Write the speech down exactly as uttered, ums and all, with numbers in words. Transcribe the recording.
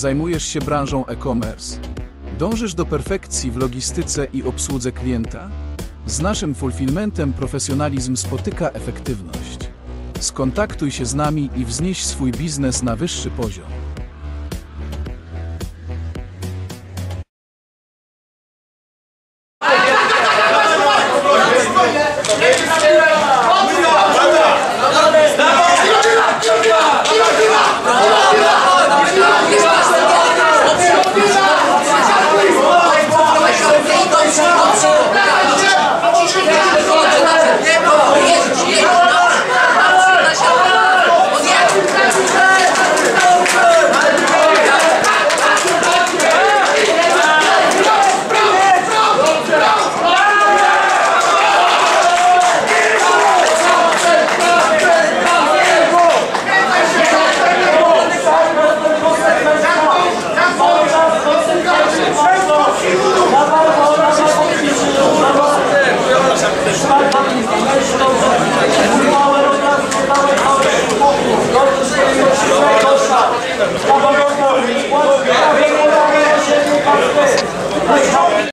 Zajmujesz się branżą e-commerce. Dążysz do perfekcji w logistyce i obsłudze klienta? Z naszym fulfillmentem profesjonalizm spotyka efektywność. Skontaktuj się z nami i wznieś swój biznes na wyższy poziom. Let's go!